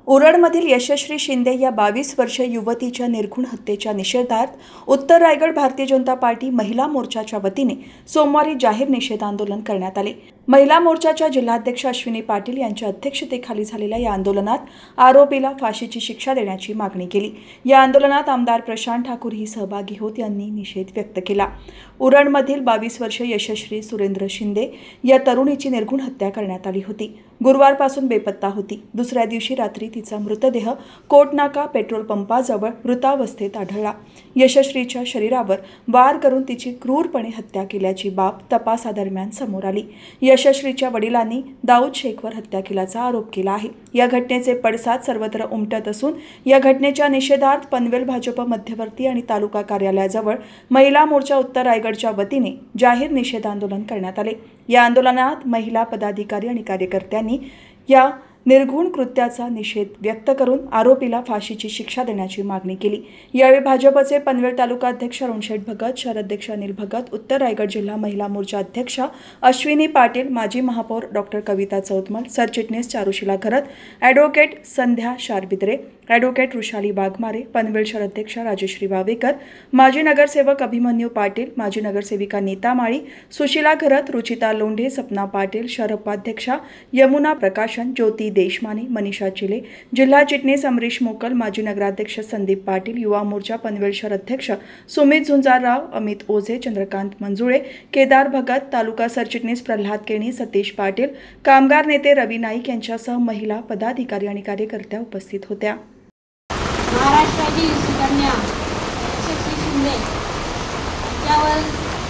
उरणमधील यशश्री शिंदे या 22 वर्षीय युवतीच्या निर्घृण हत्येच्या निषेधार्थ उत्तर रायगड भारतीय जनता पार्टी महिला मोर्चाच्या वतीने सोमवारी जाहीर निषेध आंदोलन करण्यात आले। महिला मोर्चाच्या जिल्हाध्यक्ष अश्विनी पाटील यांच्या अध्यक्षतेखाली झालेल्या या आंदोलनात आरोपीला फाशीची शिक्षा देण्याची मागणी केली। या आंदोलनात आमदार प्रशांत ठाकूर ही सहभागी होत यांनी निषेध व्यक्त केला। उरणमधील 22 वर्षीय यशश्री सुरेंद्र शिंदे या तरुणीची निर्घृण हत्या करण्यात आली होती। गुरुवारपासून बेपत्ता होती। दुसऱ्या दिवशी रात्री तिचा मृतदेह कोटनाका पेट्रोल पंपाजवळ मृतावस्थेत आढळला। यशश्रीच्या शरीरावर वार करून तिची क्रूरपणे हत्या केल्याची बाब तपासादरम्यान समोर आली। यशश्रीच्या वडिलांनी दाऊद शेखवर हत्या केल्याचा आरोप केला आहे। या घटनेचे पडसाद सर्वत्र उमटत असून या घटनेच्या निषेधार्थ पनवेल भाजप मध्यवर्ती आणि तालुका कार्यालयाजवळ महिला मोर्चा उत्तर रायगडच्या वतीने जाहीर निषेध आंदोलन करण्यात आले। या आंदोलनात महिला पदाधिकारी आणि कार्यकर्त्यांनी या निर्घृण कृत्याचा निषेध व्यक्त करून आरोपीला फाशीची शिक्षा देण्याची मागणी केली। यावेळी भाजपचे पनवेल तालुका अध्यक्ष अरुणशेठ भगत, शहर अध्यक्ष अनिल भगत, उत्तर रायगड जिल्हा महिला मोर्चा अध्यक्ष अश्विनी पाटील, माजी महापौर डॉक्टर कविता चौतमल, सरचिटणीस चारुशिला घरत, ॲडव्होकेट संध्या शारबिद्रे, ॲडव्होकेट रुशाली वाघमारे, पनवेल शहर अध्यक्ष राजश्री वावेकर, माजी नगरसेवक अभिमन्यू पाटील, माजी नगरसेविका नीता माळी, सुशीला घरत, रुचिता लोंढे, सपना पाटील, शहर उपाध्यक्षा यमुना प्रकाशन, ज्योती देशमाने, मनीषा चिले, जिल्हा चिटणीस अमरीश मोकल, माजी नगराध्यक्ष संदीप पाटील, युवा मोर्चा पनवेल शहर अध्यक्ष सुमित झुंजारराव, अमित ओझे, चंद्रकांत मंजुळे, केदार भगत, तालुका सरचिटणीस प्रल्हाद केणी, सतीश पाटील, कामगार नेते रवी नाईक यांच्यासह महिला पदाधिकारी आणि कार्यकर्त्या उपस्थित होत्या। महाराष्ट्राची सुकन्या यशस्वी शिंदे त्यावर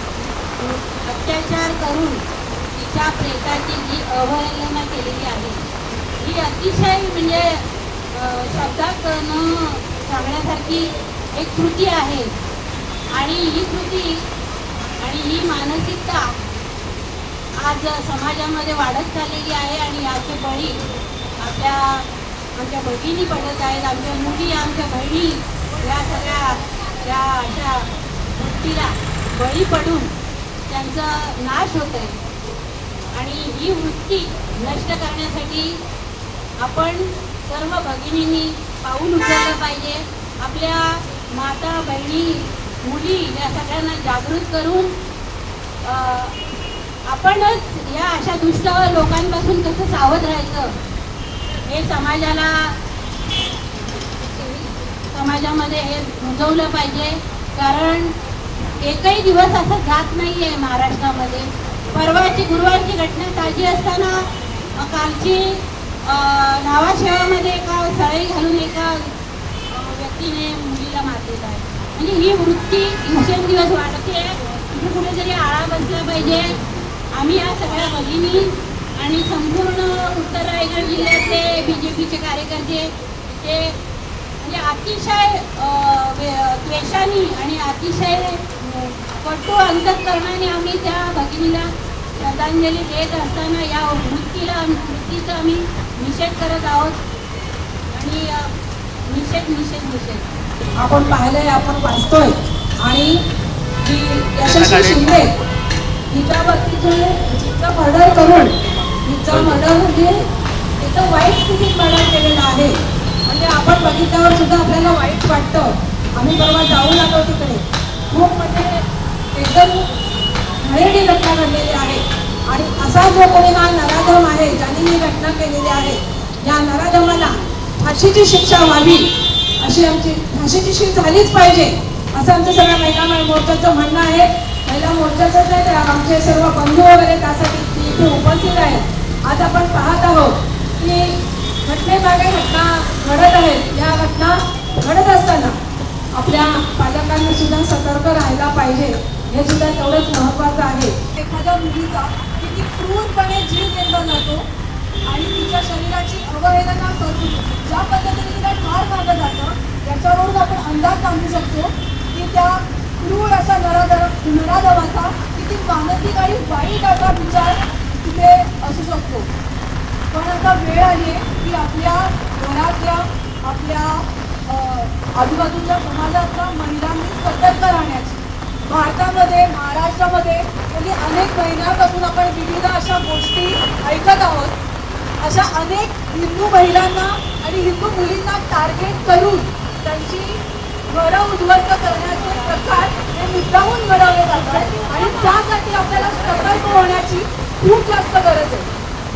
अत्याचार करून तिच्या प्रेताची जी अवहेलना केलेली आहे ही अतिशय म्हणजे शब्दात न सांगण्यासारखी एक कृती आहे। आणि ही कृती आणि ही मानसिकता आज समाजामध्ये वाढत चाललेली आहे आणि याचे बळी आमच्या भगिनी पडत आहेत, आमच्या मुली, आमच्या बहिणी या सगळ्या या अशा वृत्तीला बळी पडून त्यांचा नाश होत आहे। आणि ही वृत्ती नष्ट करण्यासाठी आपण सर्व भगिनींनी पाऊल उचललं पाहिजे। आपल्या माता, बहिणी, मुली या सगळ्यांना जागृत करून आपणच या अशा दुष्ट लोकांपासून कसं सावध राहायचं हे समाजामध्ये हे रुजवलं पाहिजे। कारण एकही दिवस असा जात नाही आहे महाराष्ट्रामध्ये। परवाची गुरुवारची घटना ताजी असताना कालची नावाशेवामध्ये एका सळई घालून एका व्यक्तीने मुलीला मारलेलं आहे। म्हणजे ही वृत्ती दिवसेंदिवस वाढते। इथे कुठेतरी आळा बसला पाहिजे। आम्ही या सगळ्या भगिनी आणि संपूर्ण उत्तर रायगड जिल्ह्यातले BJPचे कार्यकर्ते ते म्हणजे अतिशय द्वेषाने आणि अतिशय कटू अंतःकरणाने आम्ही त्या भगिनीला श्रद्धांजली देत असताना या वृत्तीचा आम्ही निषेध करत आहोत। आणि निषेध आपण पाहिलंय, आपण वाचतोय आणि जी यशस्वी शिंदे हिच्यावरती जिचं मर्डर करून हिचं मर्डर म्हणजे तिथं वाईट स्थितीत मर्डर केलेलं आहे। म्हणजे आपण बघितल्यावर सुद्धा आपल्याला वाईट वाटतं। आम्ही परवा जाऊन आलो तिकडे, खूप म्हणजे एकदम घाणेरडी घटना घडलेली आहे। आणि असा जो कोणी हा नराधम आहे ज्यांनी ही घटना केलेली आहे, या नराधमाला फाशीची शिक्षा व्हावी अशी आमची फाशीची शिक्षा झालीच पाहिजे असं आमचं सगळ्या महिला मोर्चाचं म्हणणं आहे। महिला मोर्चाचंच आहे, आमचे सर्व बंधू वगैरे त्यासाठी इथे उपस्थित आहेत। आज आपण पाहत आहोत की घटनेमागे घटना घडत आहेत। या घटना घडत असताना आपल्या पालकांनी सुद्धा सतर्क राहायला पाहिजे, हे सुद्धा तेवढंच महत्त्वाचं आहे। एखाद्या मुलीचा किती क्रूरपणे जीव घेतला जातो आणि तिच्या शरीराची अवहेलना करून ज्या पद्धतीने तिला ठार मारलं जातं त्याच्यावरून आपण अंदाज बांधू शकतो की त्या क्रूर अशा नराधमाचा किती मानसिक आणि वाईट असा विचार तिथे असू शकतो। पण आता वेळ आली आहे की आपल्या घरातल्या, आपल्या आजूबाजूच्या समाजातल्या महिलांनी सतर्क राहण्याची। भारतामध्ये, महाराष्ट्रामध्ये गेली अनेक महिन्यांपासून आपण विविध अशा गोष्टी ऐकत आहोत। अशा अनेक हिंदू महिलांना आणि हिंदू मुलींना टार्गेट करून त्यांची घरं उद्ध्वस्त करण्याचे प्रकार हे मुद्दामून घडवले जातात आणि त्यासाठी आपल्याला सतर्क होण्याची खूप जास्त